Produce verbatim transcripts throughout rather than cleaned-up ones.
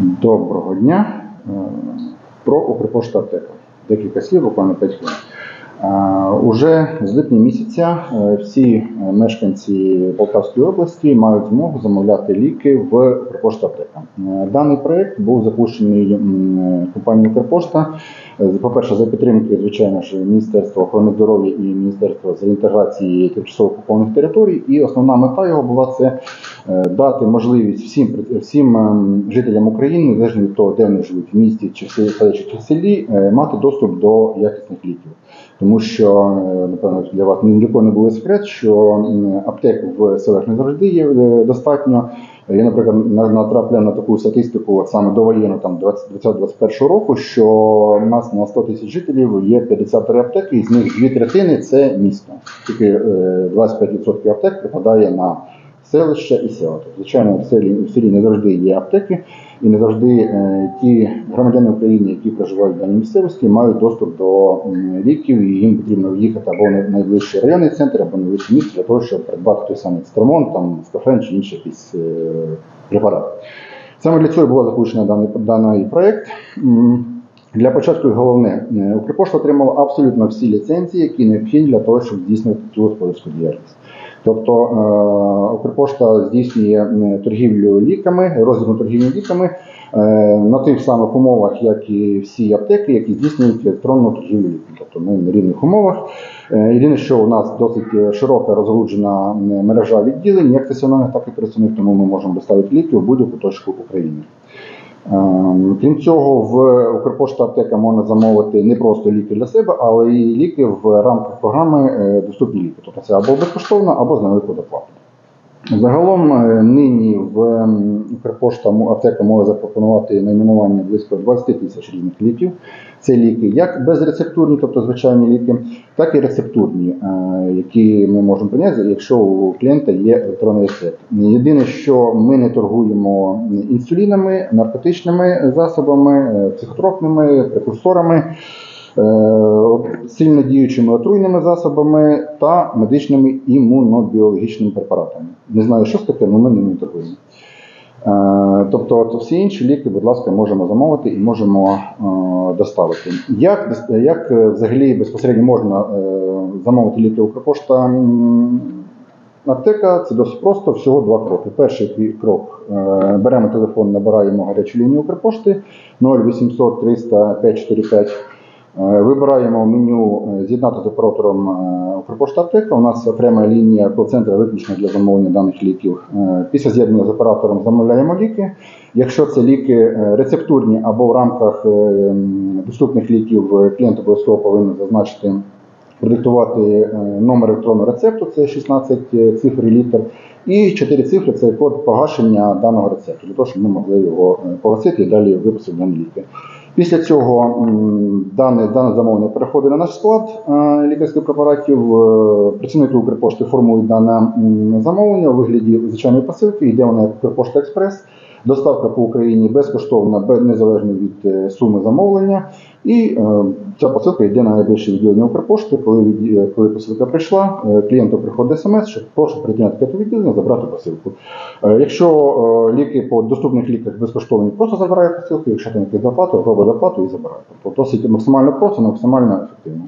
Доброго дня. Про Укрпошта аптека. Декілька слів, буквально п'ять хвилин. Уже з липня місяця всі мешканці Полтавської області мають змогу замовляти ліки в Укрпошта аптека. Даний проєкт був запущений компанією Укрпошта. По-перше, за підтримки, звичайно ж, Міністерства охорони здоров'я і Міністерства з реінтеграції тимчасово окупованих територій. І основна мета його була це дати можливість всім, всім жителям України, незалежно від того, де вони живуть, в місті, чи в селі, чи в селі, мати доступ до якісних ліків. Тому що, напевно, для вас ніколи не був секрет, що аптек в селах не завжди є достатньо. Я, наприклад, натрапляв на таку статистику саме довоєнну двадцятого двадцять першого року, що у нас на сто тисяч жителів є п'ятдесят три аптеки, і з них дві третини – це місто. Тільки двадцять п'ять відсотків аптек припадає на селища і села. Звичайно, в селі, в селі не завжди є аптеки, і не завжди е, ті громадяни України, які проживають в даній місцевості, мають доступ до е, ліків, і їм потрібно в'їхати або в найближчий районний центр, або найближче місце для того, щоб придбати той самий Екстермон, там, Скафен чи інший якийсь е, препарат. Саме для цього було запущено даний, даний проєкт. Для початку головне, Укрпошта отримала абсолютно всі ліцензії, які необхідні для того, щоб здійснювати цю господарську діяльність. Тобто Укрпошта здійснює торгівлю ліками, роздрібну торгівлю ліками на тих самих умовах, як і всі аптеки, які здійснюють електронну торгівлю ліками. Тобто ми на рівних умовах. Єдине, що у нас досить широка розгалуджена мережа відділень, як стаціонарних, так і пересувних, тому ми можемо доставити ліки в будь-яку точку України. Крім цього, в Укрпошта аптека можна замовити не просто ліки для себе, але і ліки в рамках програми «Доступні ліки». Тобто це або безкоштовно, або з невеликою доплатою. Загалом нині в Укрпошта аптека може запропонувати найменування близько двадцять тисяч різних ліків. Це ліки як безрецептурні, тобто звичайні ліки, так і рецептурні, які ми можемо прийняти, якщо у клієнта є електронний рецепт. Єдине, що ми не торгуємо інсулінами, наркотичними засобами, психотропними, прекурсорами, сильно діючими отруйними засобами та медичними імунобіологічними препаратами. Не знаю, що це таке, але ми не торгуємо. Тобто от всі інші ліки, будь ласка, можемо замовити і можемо доставити. Як, як взагалі безпосередньо можна замовити ліки Укрпошта аптека? Це досить просто, всього два кроки. Перший крок – беремо телефон, набираємо гарячу лінію Укрпошти нуль вісімсот триста п'ять чотирьдесят п'ять. Вибираємо меню «З'єднати з оператором Укрпошта аптека». У нас окрема лінія кол-центру виключно для замовлення даних ліків. Після з'єднання з оператором замовляємо ліки. Якщо це ліки рецептурні або в рамках доступних ліків, клієнт обов'язково повинен зазначити, продиктувати номер електронного рецепту, це шістнадцять цифр і літер, і чотири цифри – це код погашення даного рецепту, для того, щоб ми могли його погасити і далі виписати дані ліки. Після цього дане, дане замовлення переходить на наш склад лікарських препаратів. Працівники Укрпошти формують дане замовлення у вигляді звичайної посилки, йде вона як Укрпошта Експрес. Доставка по Україні безкоштовна, незалежно від суми замовлення. І е, ця посилка йде на найближче відділення Укрпошти. Коли, від, коли посилка прийшла, клієнту приходить смс, що прошу прийти на таке відділення, забрати посилку. Е, якщо е, ліки по доступних ліках безкоштовні, просто забирає посилку, якщо там якісь зарплату, робить зарплату і забирає. Тобто досить максимально просто, максимально ефективно.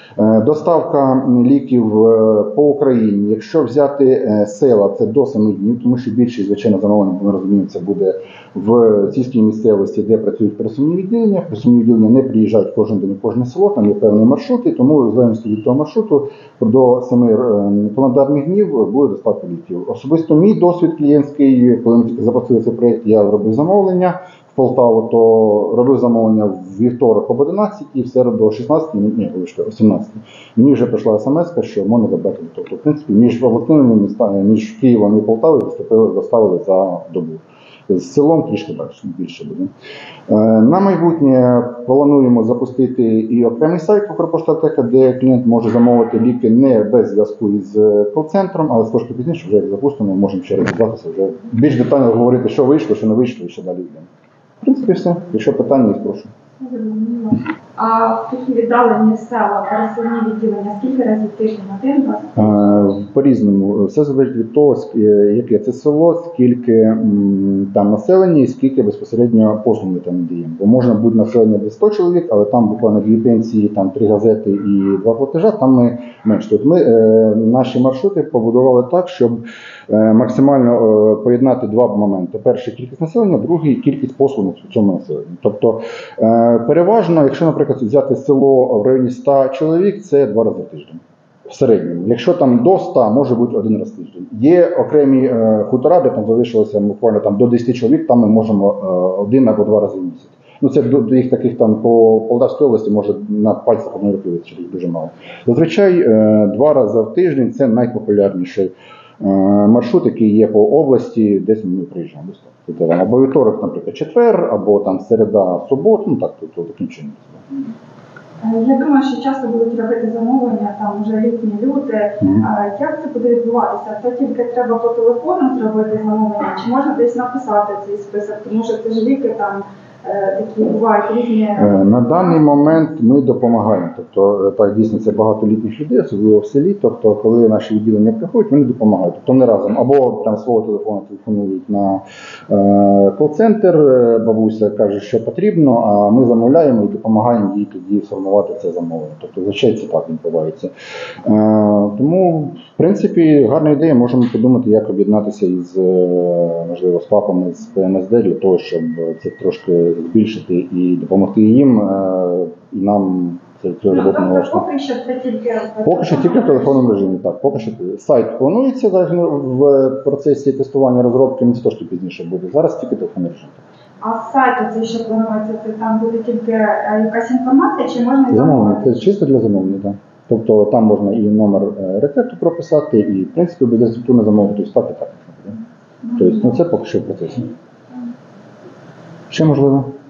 Доставка ліків по Україні, якщо взяти села, це до семи днів, тому що більшість, звичайно, замовлення, ми розуміємо, це буде в сільській місцевості, де працюють пересувні відділення. Пересувні відділення не приїжджають кожен день у кожне село, там є певні маршрути, тому в залежності від того маршруту до семи календарних днів буде доставка ліків. Особисто мій досвід клієнтський, коли ми тільки запустили цей проєкт, я робив замовлення в Полтаву, то робив замовлення в вівторок об одинадцятій, в середу о шістнадцятій, ні, о сімнадцятій. Мені вже прийшла смс, що можна забрати. Тобто, в принципі, між обласними містами, між Києвом і Полтавою доставили за добу. З селом трішки далі, більше буде. На майбутнє плануємо запустити і окремий сайт Укрпошта аптека, де клієнт може замовити ліки не без зв'язку із кол-центром, але трошки пізніше, вже як запустимо, можемо ще розв'язатися, вже більш детально говорити, що вийшло, що не вийшло і що далі йде. В принципі, все. Якщо питання, прошу. А в такі віддалені села, пересувні відділення, скільки разів в тиждень? Один, два? Е, По-різному. Все залежить від того, ск- е, яке це село, скільки м, там населення і скільки безпосередньо послуг ми там даємо. Бо можна бути населення десь сто чоловік, але там буквально дві пенсії, там три газети і два платежа, там ми менше. Тобто ми е, наші маршрути побудували так, щоб е, максимально е, поєднати два моменти. Перший кількість населення, другий кількість послуг в цьому населенні. Тобто е, переважно, якщо, наприклад, взяти село в районі ста чоловік, це два рази в тиждень. В середньому. Якщо там до ста, може бути один раз в тиждень. Є окремі е, хутора, де там залишилося буквально там до десяти чоловік, там ми можемо е, один або два рази в місяць. Ну це до, до їх таких там по Полтавській області може на пальцях одної руки вистачити, їх дуже мало. Зазвичай е, два рази в тиждень це найпопулярніший е, маршрут, який є по області, десь ми приїжджаємо. Тобто, там, або вівторок, наприклад, четвер, або там середа, субота, ну так, тобто таким чином. Я думаю, що часто будуть робити замовлення, там вже літні люди. Мгм. А Як це буде відбуватися? Це тільки треба по телефону зробити замовлення, чи можна десь написати цей список? Тому що це ж ліки там е, такі бувають різні. Е, На даний момент ми допомагаємо. Тобто, е, так, дійсно, це багато літніх людей, особливо в селі. Тобто, коли наші відділення приходять, вони допомагають. Тобто не разом. Або прям свого телефону телефонують на е, кол-центр, е, бабуся каже, що потрібно, а ми замовляємо і допомагаємо їй тоді сформувати це замовлення. Тобто, зазвичай це так відбувається. Е, тому, в принципі, гарна ідея. Можемо подумати, як об'єднатися із, е, можливо, з ФАПами, з П М С Д для того, щоб це трошки збільшити і допомогти їм, е, і нам це цю Ну, роботу тобто налаштувати. поки що це тільки Поки що тільки в телефонному режимі. Так, поки що сайт планується зараз в процесі тестування розробки, не то, що пізніше буде. Зараз тільки телефонний режим. А з сайту це що планується? Це там буде тільки е, якась інформація, чи можна і Замовлення, це замовити? чисто для замовлення, так. Тобто там можна і номер е, рецепту прописати, і в принципі без рецепту не замовити, тобто так і так. Тобто, ну, це поки що в процесі. Ще можливо?